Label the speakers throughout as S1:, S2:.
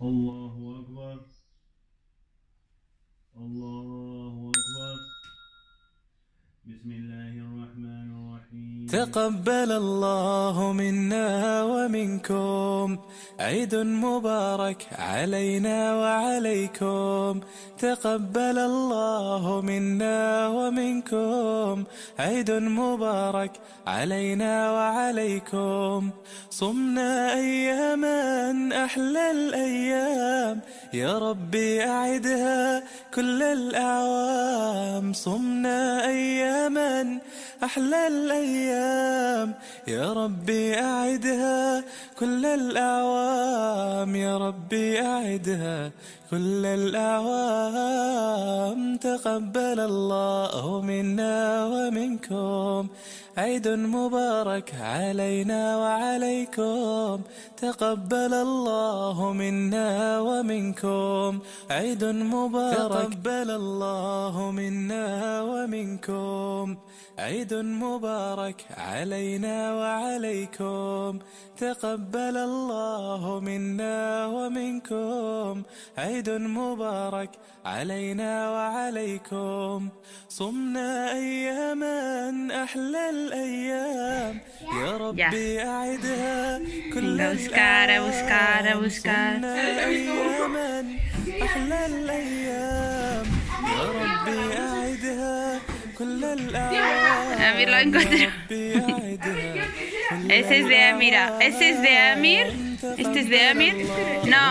S1: الله أكبر. الله أكبر. بسم الله الرحمن الرحيم.
S2: تقبل الله منا ومنكم عيد مبارك علينا وعليكم. تقبل الله منا ومنكم عيد مبارك علينا وعليكم. صمنا أياما أحلى الأيام يا ربي أعدها كل الأعوام. صمنا أياما أحلى الأيام يا ربي أعدها كل الأعوام. يا ربي أعدها كل الأعوام. تقبل الله منا ومنكم عيد مبارك علينا وعليكم. تقبل الله منا ومنكم عيد مبارك. تقبل الله منا ومنكم عيد مبارك علينا وعليكم. تقبل الله منا ومنكم عيد مبارك علينا وعليكم. صمنا أياما أحلى الأيام يا ربي أعدها كل الأيام. صمنا أياما أحلى الأيام يا ربي أعدها كل الأيام.
S3: Amir lo encontró. Ese es de Amira. Ese es de Amir. Este es de Amir. No.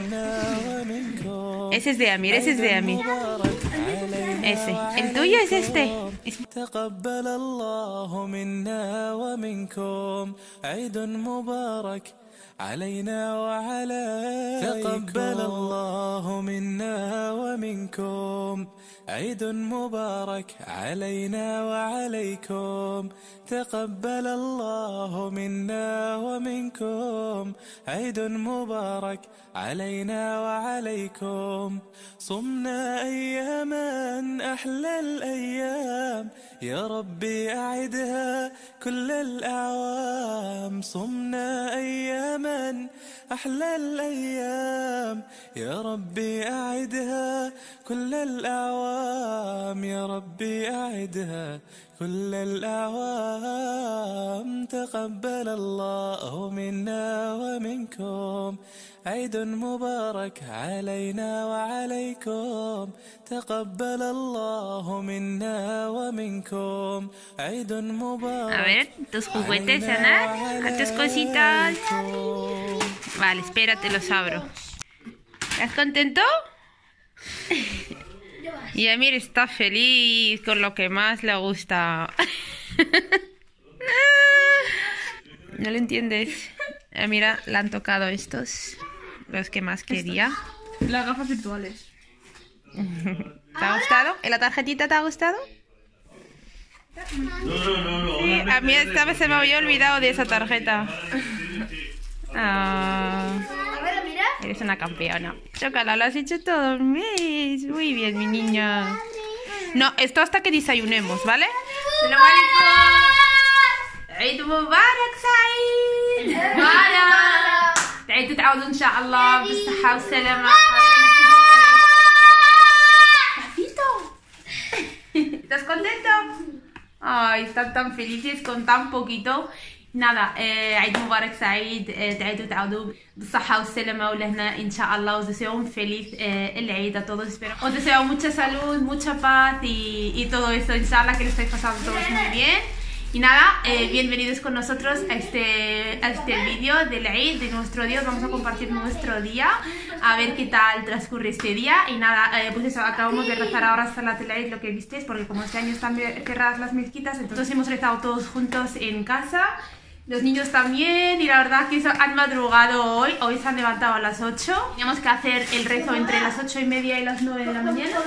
S3: Ese es de Amir. Ese es de Amir. Ese. El tuyo es este.
S2: تقبل الله منا ومنكم عيد مبارك علينا وعليكم. تقبل الله منا ومنكم عيد مبارك علينا وعليكم. تقبل الله منا ومنكم عيد مبارك علينا وعليكم. صمنا أياما أحلى الأيام يا ربي أعدها كل الأعوام. صمنا أياما أحلى الأيام يا ربي أعدها كل الأعوام. يا ربي أعدها كل الأعوام. تقبل الله منا ومنكم عيد مبارك علينا وعليكم. تقبل الله منا ومنكم عيد مبارك.
S3: A ver, tus juguetes, Ana. A tus cositas. Vale, espérate, los abro. ¿Estás contento? Y Amir está feliz con lo que más le gusta. ¿No lo entiendes? Mira, le han tocado estos, los que más quería.
S4: Las gafas virtuales.
S3: ¿Te ha gustado? ¿Y la tarjetita te ha gustado?
S1: No.
S3: Sí, a mí esta vez se me había olvidado de esa tarjeta. Ah, eres una campeona. Chócala, lo has hecho todo un mes. Muy bien, mi niña. No, esto hasta que desayunemos, ¿vale? Salam alaikum. عيد مبارك سعيد. مبارك. تعيدوا تعودوا إن شاء الله بالصحة والسلامة. ¿Estás contento? Ay, están tan felices con tan poquito. Nada, عيد مبارك سعيد. تعيدوا تعودوا بالصحة والسلامة ولهنا إن شاء الله. Os deseo un feliz el Eid a todos. Espero. Os deseo mucha salud, mucha paz y todo eso. Inshallah que lo estáis pasando todos muy bien. Y nada, bienvenidos con nosotros a este vídeo del Eid, de nuestro día. Vamos a compartir nuestro día, a ver qué tal transcurre este día. Y nada, pues eso, acabamos de rezar ahora Salat al-Eid, lo que visteis, porque como este año están cerradas las mezquitas, entonces hemos rezado todos juntos en casa. Los niños también, y la verdad que han madrugado hoy se han levantado a las 8. Teníamos que hacer el rezo entre las 8:30 y las 9 de la mañana.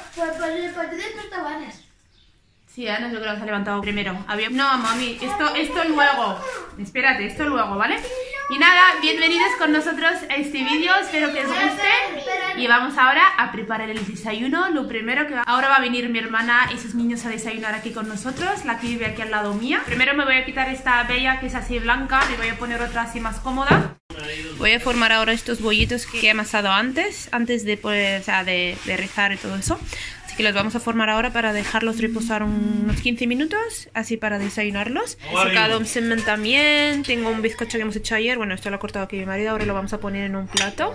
S3: Sí, Ana, yo creo que se ha levantado primero. No, mami, esto luego. Espérate, esto luego, ¿vale? Y nada, bienvenidos con nosotros a este vídeo. Espero que os guste. Y vamos ahora a preparar el desayuno. Lo primero que ahora va a venir mi hermana y sus niños a desayunar aquí con nosotros, la que vive aquí al lado mía. Primero me voy a quitar esta bella que es así blanca. Me voy a poner otra así más cómoda. Voy a formar ahora estos bollitos que he amasado antes de, pues, o sea, de rizar y todo eso. Así que los vamos a formar ahora para dejarlos reposar unos 15 minutos, así para desayunarlos. He sacado un semen también, tengo un bizcocho que hemos hecho ayer, bueno, esto lo ha cortado aquí mi marido, ahora lo vamos a poner en un plato.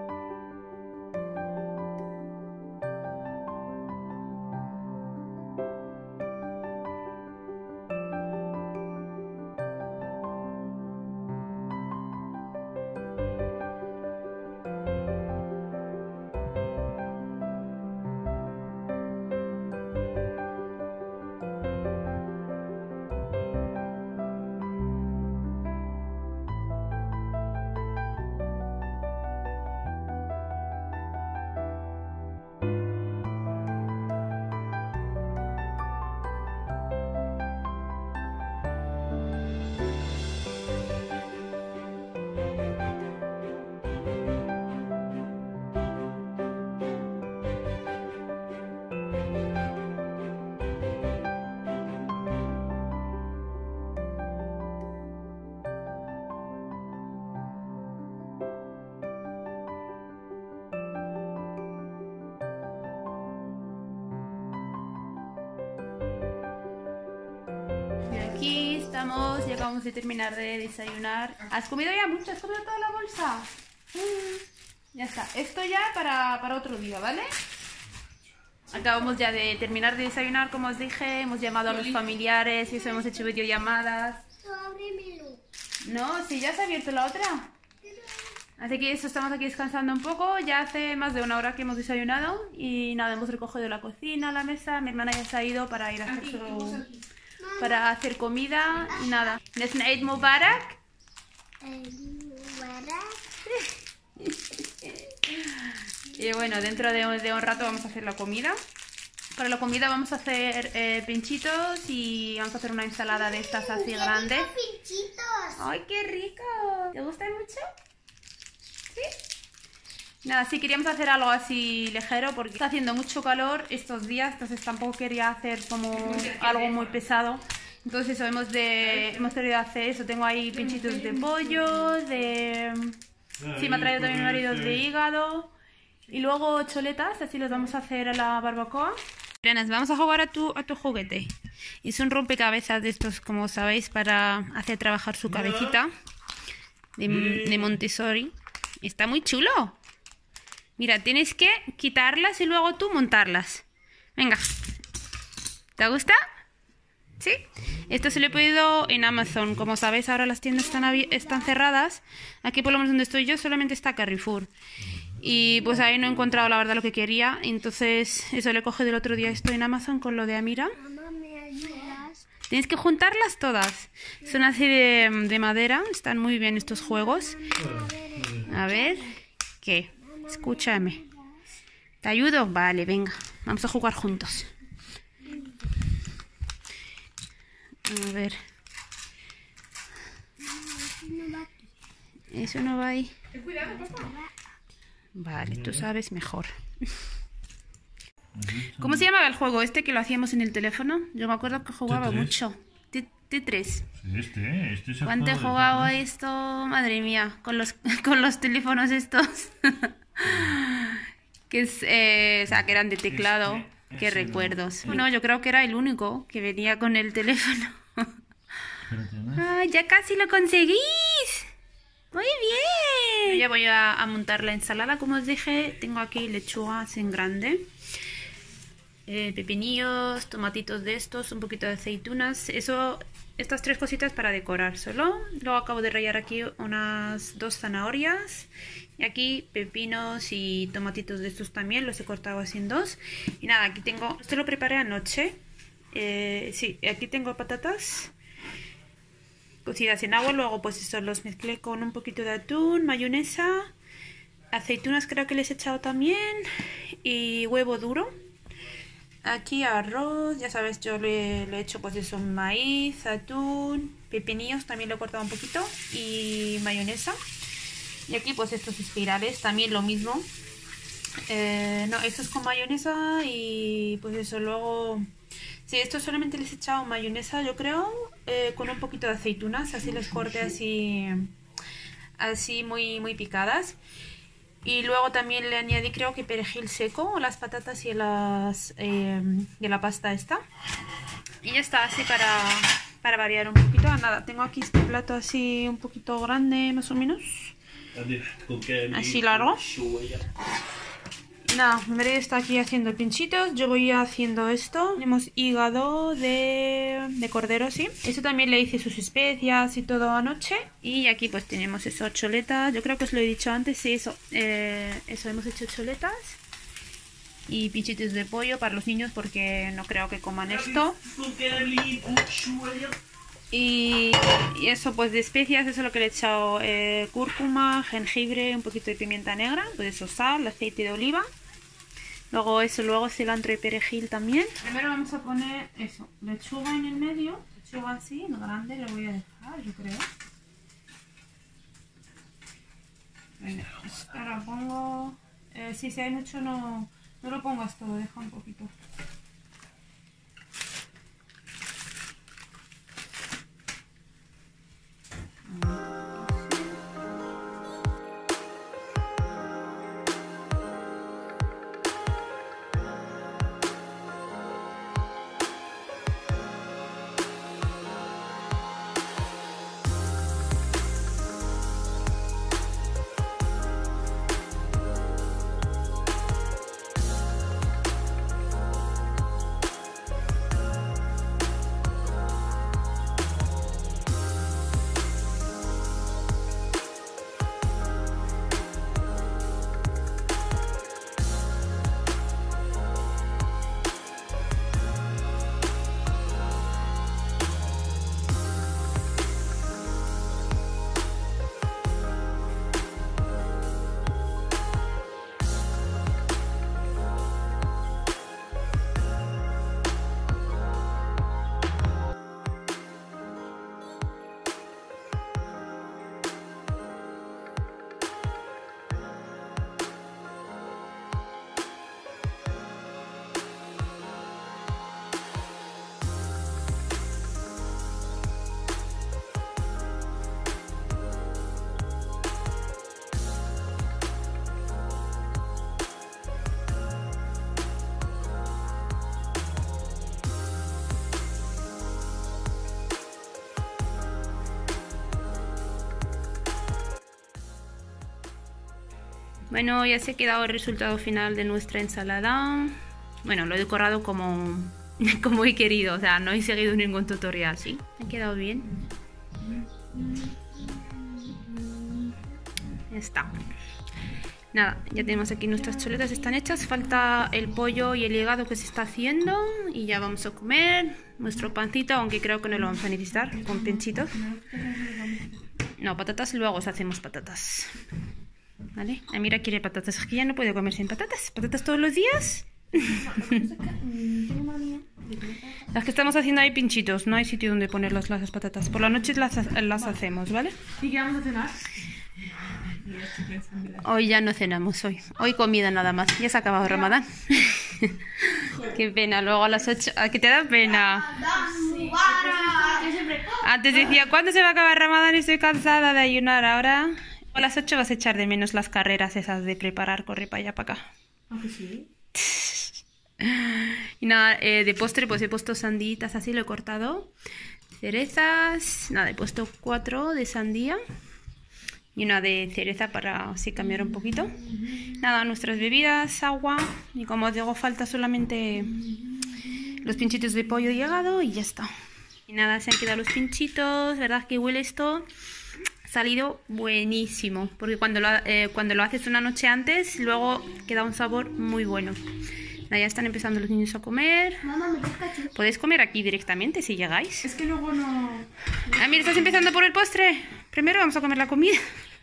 S3: Aquí estamos, ya acabamos de terminar de desayunar. ¿Has comido ya mucho? ¿Has comido toda la bolsa? Ya está, esto ya para otro día, ¿vale? Acabamos ya de terminar de desayunar, como os dije. Hemos llamado a los familiares y eso, hemos hecho videollamadas. No, sí, ya se ha abierto la otra. Así que eso, estamos aquí descansando un poco. Ya hace más de una hora que hemos desayunado. Y nada, hemos recogido la cocina, la mesa. Mi hermana ya se ha ido para ir a hacer para hacer comida y nada. ¿Es Eid Mubarak? Y bueno, dentro de un rato vamos a hacer la comida. Para la comida vamos a hacer pinchitos y vamos a hacer una ensalada de estas así grandes. ¡Ay, qué rico! ¿Te gustan mucho? ¿Sí? Nada, sí, queríamos hacer algo así ligero porque está haciendo mucho calor estos días, entonces tampoco quería hacer como algo muy pesado. Entonces eso, hemos querido hacer eso. Tengo ahí pinchitos de pollo, sí, me ha traído también mi marido de hígado. Y luego choletas, así los vamos a hacer a la barbacoa. Renas, vamos a jugar a tu juguete. Es un rompecabezas de estos, como sabéis, para hacer trabajar su cabecita de Montessori. Está muy chulo. Mira, tienes que quitarlas y luego tú montarlas. Venga. ¿Te gusta? ¿Sí? Esto se lo he pedido en Amazon. Como sabéis, ahora las tiendas están cerradas. Aquí, por lo menos donde estoy yo, solamente está Carrefour. Y pues ahí no he encontrado la verdad lo que quería. Entonces, eso le coge del otro día. Estoy en Amazon con lo de Amira.
S5: Mamá, ¿me ayudas?
S3: Tienes que juntarlas todas. Son así de madera. Están muy bien estos juegos. A ver. ¿Qué? Escúchame. ¿Te ayudo? Vale, venga. Vamos a jugar juntos. A ver. Eso no va ahí. Vale, tú sabes mejor. ¿Cómo se llamaba el juego este que lo hacíamos en el teléfono? Yo me acuerdo que jugaba mucho. T3.
S1: Este se
S3: ¿Cuánto he jugado a esto? Madre mía, con los teléfonos estos. Que o sea, que eran de teclado. Qué recuerdos. Bueno, yo creo que era el único que venía con el teléfono. ¡Ay, ya casi lo conseguís! ¡Muy bien! Ya voy a montar la ensalada, como os dije. Tengo aquí lechugas en grande. Pepinillos, tomatitos de estos, un poquito de aceitunas. Estas tres cositas para decorar solo. Luego acabo de rallar aquí unas 2 zanahorias. Y aquí pepinos y tomatitos de estos también. Los he cortado así en 2. Y nada, aquí tengo... Esto lo preparé anoche. Sí, aquí tengo patatas cocidas en agua. Luego pues eso los mezclé con un poquito de atún, mayonesa, aceitunas creo que les he echado también. Y huevo duro. Aquí arroz, ya sabes, yo le he hecho pues eso, maíz, atún, pepinillos, también lo he cortado un poquito, y mayonesa. Y aquí pues estos espirales, también lo mismo. No, estos con mayonesa y pues eso, luego... Sí, estos solamente les he echado mayonesa, yo creo, con un poquito de aceitunas, así les corté así así muy picadas. Y luego también le añadí, creo que perejil seco, las patatas y la pasta esta. Y ya está, así para variar un poquito. Nada, tengo aquí este plato así un poquito grande, más o menos. Así largo. Nada, María está aquí haciendo pinchitos. Yo voy haciendo esto. Tenemos hígado de cordero, sí. Eso también le hice sus especias y todo anoche. Y aquí pues tenemos eso, choletas. Yo creo que os lo he dicho antes, sí, eso. Eso, hemos hecho choletas. Y pinchitos de pollo para los niños porque no creo que coman esto. Y eso pues de especias, eso es lo que le he echado, cúrcuma, jengibre, un poquito de pimienta negra, pues eso, sal, aceite de oliva. Luego eso, luego cilantro y perejil también. Primero vamos a poner eso, lechuga en el medio, lechuga así, en grande, lo voy a dejar, yo creo. Venga, ahora pongo, si hay mucho no lo pongas todo, deja un poquito. Bueno, ya se ha quedado el resultado final de nuestra ensalada. Bueno, lo he decorado como he querido, o sea, no he seguido ningún tutorial, ¿sí? Ha quedado bien. Ya está. Nada, ya tenemos aquí nuestras chuletas, están hechas. Falta el pollo y el hígado que se está haciendo. Y ya vamos a comer nuestro pancito, aunque creo que no lo vamos a necesitar, con pinchitos. No, patatas luego os hacemos patatas. ¿Vale? Mira, quiere patatas. Es que ya no puede comer sin patatas. ¿Patatas todos los días? Las que estamos haciendo hay pinchitos. No hay sitio donde poner las patatas. Por la noche las hacemos, ¿vale?
S4: ¿Y qué vamos a cenar?
S3: Hoy ya no cenamos, hoy comida nada más. Ya se ha acabado Ramadán. Qué pena, luego a las 8. ¿A qué te da pena? Antes decía, ¿cuándo se va a acabar Ramadán? Estoy cansada de ayunar. Ahora a las 8 vas a echar de menos las carreras esas de preparar, corre para allá, para acá.
S4: Aunque sí.
S3: Y nada, de postre pues he puesto sanditas así, lo he cortado. Cerezas, nada, he puesto 4 de sandía. Y una de cereza para así cambiar un poquito. Nada, nuestras bebidas, agua. Y como os digo, falta solamente los pinchitos de pollo y hígado y ya está. Y nada, se han quedado los pinchitos. ¿Verdad que huele esto? Ha salido buenísimo. Porque cuando lo haces una noche antes, luego queda un sabor muy bueno. Nada, ya están empezando los niños a comer. Podéis comer aquí directamente si llegáis.
S4: Es que luego no...
S3: Ah, mira, estás empezando por el postre. Primero vamos a comer la comida.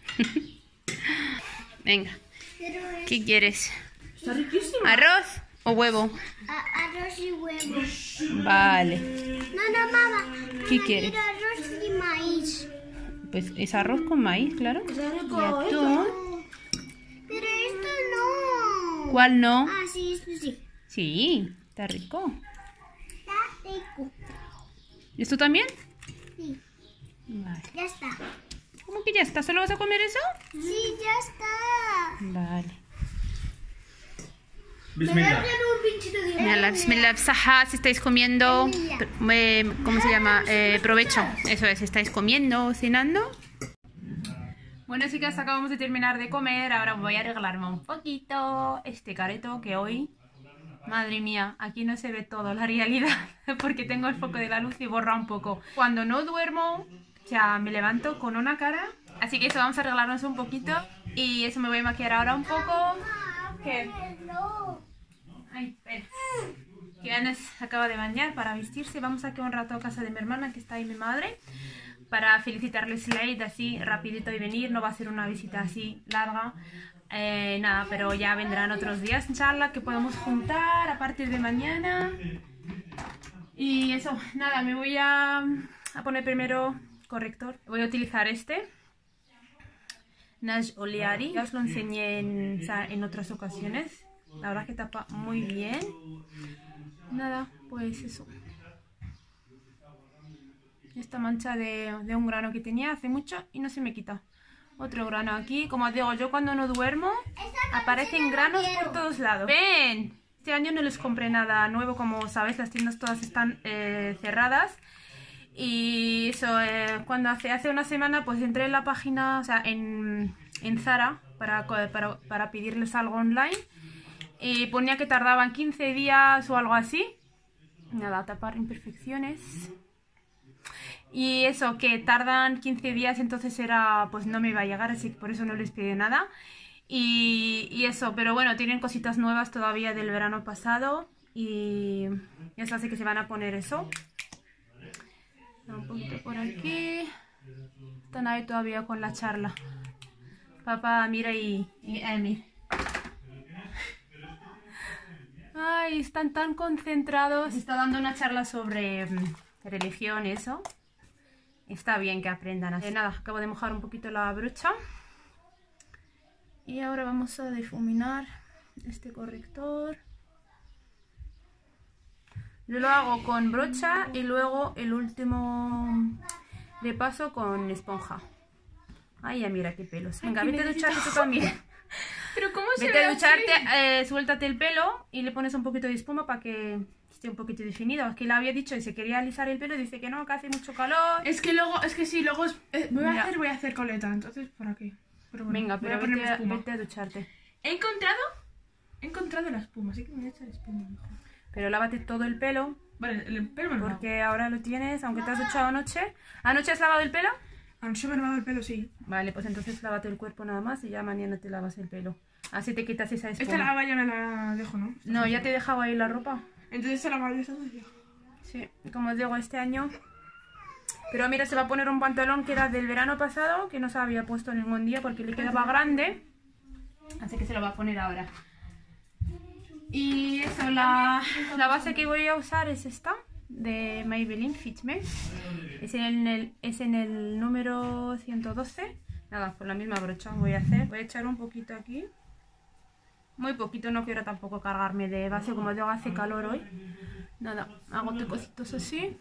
S3: Venga. ¿Qué quieres?
S4: Está riquísimo.
S3: ¿Arroz o huevo?
S5: Arroz y huevo.
S3: Vale.
S5: No, mamá.
S3: ¿Qué
S5: Mamá,
S3: quieres?
S5: quiero arroz y maíz.
S3: Pues es arroz con maíz, claro.
S4: Está rico.
S3: ¿Y atún?
S5: Pero esto no.
S3: ¿Cuál no?
S5: Ah, sí, esto sí.
S3: Sí, está rico.
S5: Está rico.
S3: ¿Esto también?
S5: Sí,
S3: Vale.
S5: ya está.
S3: ¿Cómo que ya está? ¿Solo vas a comer eso?
S5: Sí, ya está.
S3: Vale.
S1: Bismillah.
S5: un pinchito de
S3: Mira, bismillah, saha, si estáis comiendo, ¿cómo se llama? Provecho, eso es, estáis comiendo, cenando. Bueno, chicas, acabamos de terminar de comer, ahora voy a arreglarme un poquito este careto que hoy, madre mía, aquí no se ve todo la realidad, porque tengo el foco de la luz y borra un poco. Cuando no duermo, ya me levanto con una cara, así que eso, vamos a arreglarnos un poquito y eso, me voy a maquillar ahora un poco. ¿Qué? Ay, espera. Que Ana se acaba de bañar para vestirse. Vamos aquí un rato a casa de mi hermana, que está ahí mi madre, para felicitarles la Eid así rapidito y venir. No va a ser una visita así larga. Nada, pero ya vendrán otros días, inshallah, que podemos juntar a partir de mañana. Y eso, nada, me voy a poner primero corrector. Voy a utilizar este Nash Oleari. Ya os lo enseñé en otras ocasiones. La verdad que tapa muy bien. Nada, pues eso. Esta mancha de un grano que tenía hace mucho y no se me quita. Otro grano aquí. Como os digo, yo cuando no duermo aparecen granos por todos lados. ¡Ven! Este año no les compré nada nuevo. Como sabéis, las tiendas todas están cerradas. Y eso, cuando hace una semana pues entré en la página, o sea, en Zara para pedirles algo online. Y ponía que tardaban 15 días o algo así. Nada, tapar imperfecciones. Y eso, que tardan 15 días, entonces era, pues no me iba a llegar, así que por eso no les pedí nada. Y eso, pero bueno, tienen cositas nuevas todavía del verano pasado. Y eso hace que se van a poner eso. Un poquito por aquí. Están ahí todavía con la charla. Papá, Mira y Emir. Ay, están tan concentrados. Está dando una charla sobre religión, eso. Está bien que aprendan así. Nada, acabo de mojar un poquito la brocha. Y ahora vamos a difuminar este corrector. Yo lo hago con brocha y luego el último repaso con esponja. Ay, ya mira qué pelos. Venga, vete a ducharte tú también.
S4: Pero ¿cómo se
S3: Vete
S4: ve
S3: a ducharte,
S4: así?
S3: suéltate el pelo y le pones un poquito de espuma para que esté un poquito definido. Es que le había dicho y se quería alisar el pelo y dice que no, que hace mucho calor.
S4: Es que sí, luego voy a hacer coleta, entonces ¿por aquí? Pero bueno,
S3: Venga,
S4: voy
S3: pero
S4: a ponerme espuma.
S3: vete a ducharte.
S4: He encontrado la espuma, así que me voy a echar espuma mejor.
S3: Pero lávate todo el pelo,
S4: Vale, el pelo me lo lavo.
S3: porque ahora lo tienes, aunque te has duchado anoche. ¿Anoche has lavado el pelo?
S4: Anoche me he lavado el pelo, sí.
S3: Vale, pues entonces lávate el cuerpo nada más y ya mañana te lavas el pelo. Así te quitas esa espuma.
S4: Esta lava ya me la dejo, ¿no?
S3: No, ya te he dejado ahí la ropa.
S4: Entonces esta lava ya está sucia.
S3: Sí, como os digo, este año. Pero mira, se va a poner un pantalón que era del verano pasado, que no se había puesto ningún día porque le quedaba grande. Así que se lo va a poner ahora. Y eso, la base que voy a usar es esta, de Maybelline Fit Me. Es en el número 112. Nada, con la misma brocha voy a echar un poquito aquí. Muy poquito, no quiero tampoco cargarme de base, como digo, hace calor hoy. Nada, hago cositos así.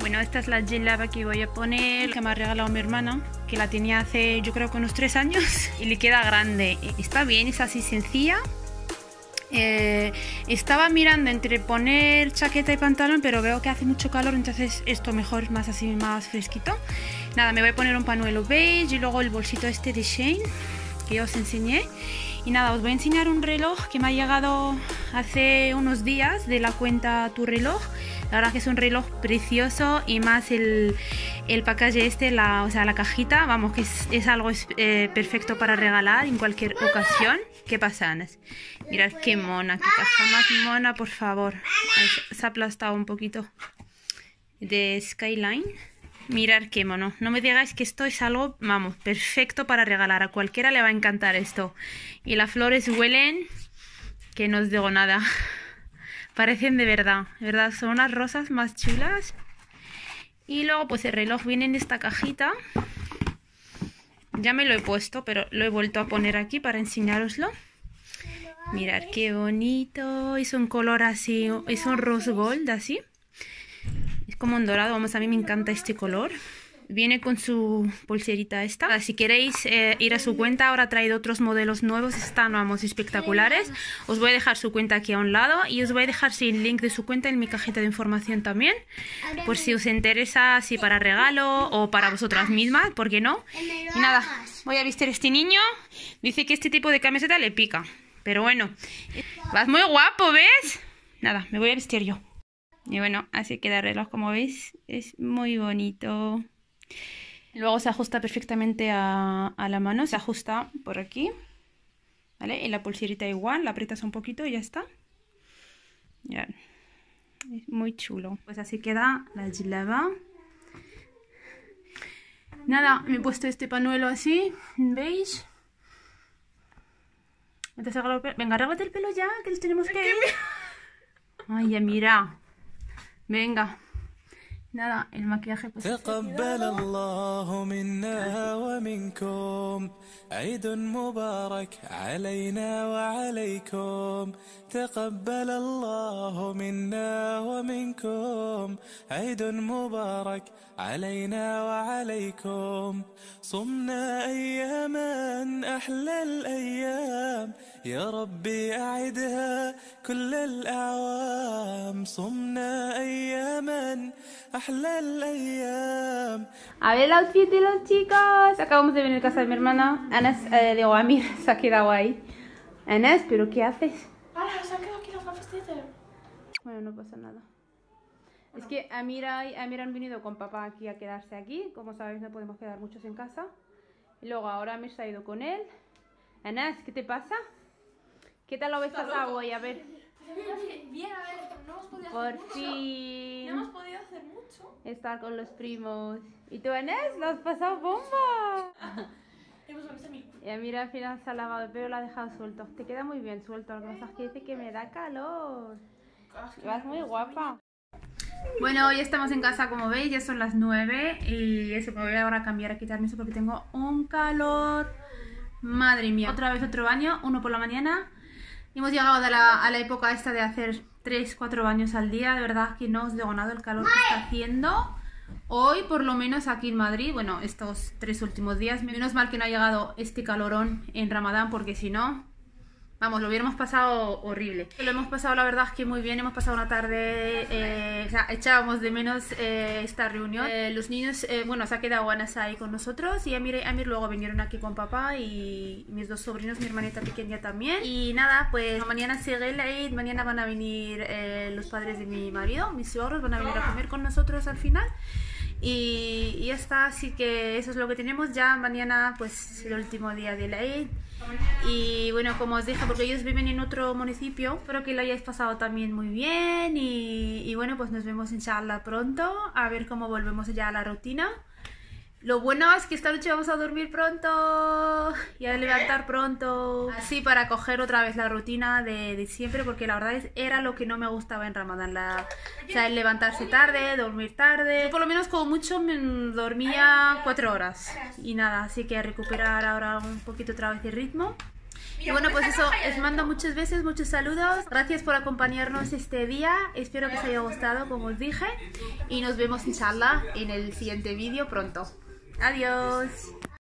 S3: Bueno, esta es la jilaba que voy a poner, que me ha regalado mi hermana, que la tenía hace yo creo que unos 3 años y le queda grande. Está bien, es así sencilla. Estaba mirando entre poner chaqueta y pantalón, pero veo que hace mucho calor, entonces esto mejor es más así, más fresquito. Nada, me voy a poner un pañuelo beige y luego el bolsito este de Shein que os enseñé. Y nada, os voy a enseñar un reloj que me ha llegado hace unos días de la cuenta Tu Reloj. La verdad que es un reloj precioso y más el package este, o sea, la cajita, vamos, que es algo perfecto para regalar en cualquier ocasión. ¿Qué pasa, Ana? Mirad qué mona, qué caja más mona, por favor. Ay, se ha aplastado un poquito. De Skyline. Mirad qué mono. No me digáis que esto es algo, vamos, perfecto para regalar. A cualquiera le va a encantar esto. Y las flores huelen que no os digo nada. Parecen de verdad. Son unas rosas más chulas. Y luego pues el reloj viene en esta cajita. Ya me lo he puesto, pero lo he vuelto a poner aquí para enseñároslo. Mirad qué bonito. Es un color así, es un rose gold así. Es como un dorado, vamos, a mí me encanta este color. Viene con su pulserita esta. Si queréis ir a su cuenta, ahora ha traído otros modelos nuevos, están, vamos, espectaculares. Os voy a dejar su cuenta aquí a un lado y os voy a dejar el link de su cuenta en mi cajita de información también. Por si os interesa, si para regalo o para vosotras mismas, ¿por qué no? Y nada, voy a vestir a este niño. Dice que este tipo de camiseta le pica, pero bueno, vas muy guapo, ¿ves? Nada, me voy a vestir yo. Y bueno, así queda el reloj, como veis, es muy bonito. Luego se ajusta perfectamente a la mano, se ajusta por aquí, ¿vale? Y la pulserita igual, la aprietas un poquito y ya está. Ya. Es muy chulo. Pues así queda la jilaba. Nada, me he puesto este pañuelo así, beige. Venga, arréglate el pelo ya, que nos tenemos que ir. Ay, ya mira. Venga. Nada, el maquillaje pues
S2: تقبل الله منا ومنكم عيد مبارك علينا وعليكم تقبل الله منا ومنكم عيد مبارك علينا وعليكم صمنا أياما أحلى الأيام يا ربي أعدها كل الأعوام صمنا أياما أحلى الأيام.
S3: A ver el outfit de los chicos. Acabamos de venir a casa de mi hermana. Anas, digo, Amir se ha quedado ahí. Anas, ¿pero qué haces?
S4: ¡Hala! Se han quedado aquí las gafas de Ether.
S3: Bueno, no pasa nada. Es que Amir han venido con papá aquí a quedarse aquí. Como sabéis, no podemos quedar muchos en casa. Y luego ahora Amir se ha ido con él. Anas, ¿qué te pasa? ¿Qué tal lo habéis pasado hoy? A ver.
S4: Bien, a ver, no hemos podido
S3: Por
S4: hacer mucho.
S3: fin.
S4: No hemos podido hacer mucho.
S3: Estar con los primos. ¿Y tú, Anas? ¿Lo has pasado bomba?
S4: Hemos visto mi...
S3: Y Amir al final se ha lavado el pelo y lo ha dejado suelto. Te queda muy bien suelto. Lo que pasa es que dice que me da calor. Vas muy guapa. Bueno, hoy estamos en casa, como veis, ya son las 9 y eso, me voy ahora a cambiar, a quitarme eso porque tengo un calor. Madre mía. Otra vez otro baño, uno por la mañana. Hemos llegado a la época esta de hacer 3-4 baños al día. De verdad que no os digo nada el calor que está haciendo. Hoy, por lo menos aquí en Madrid, bueno, estos 3 últimos días. Menos mal que no ha llegado este calorón en Ramadán porque si no... Vamos, lo hubiéramos pasado horrible. Lo hemos pasado, la verdad, es que muy bien. Hemos pasado una tarde, o sea, echábamos de menos esta reunión. Los niños, bueno, se ha quedado Anas ahí con nosotros y Amir luego vinieron aquí con papá y mis 2 sobrinos, mi hermanita pequeña también. Y nada, pues mañana sigue el Eid, mañana van a venir los padres de mi marido, mis suegros, van a venir a comer con nosotros al final. Y ya está, así que eso es lo que tenemos. Ya mañana pues el último día de la Eid. Y bueno, como os dije, porque ellos viven en otro municipio, espero que lo hayáis pasado también muy bien y bueno, pues nos vemos inshallah pronto, a ver cómo volvemos ya a la rutina. Lo bueno es que esta noche vamos a dormir pronto y a levantar pronto, así para coger otra vez la rutina de siempre, porque la verdad era lo que no me gustaba en Ramadán, o sea, el levantarse tarde, dormir tarde. Yo por lo menos como mucho me dormía 4 horas y nada, así que a recuperar ahora un poquito otra vez el ritmo. Y bueno, pues eso, os mando muchos besos, muchos saludos. Gracias por acompañarnos este día. Espero que os haya gustado, como os dije. Y nos vemos, inshallah, en el siguiente vídeo pronto. Adiós.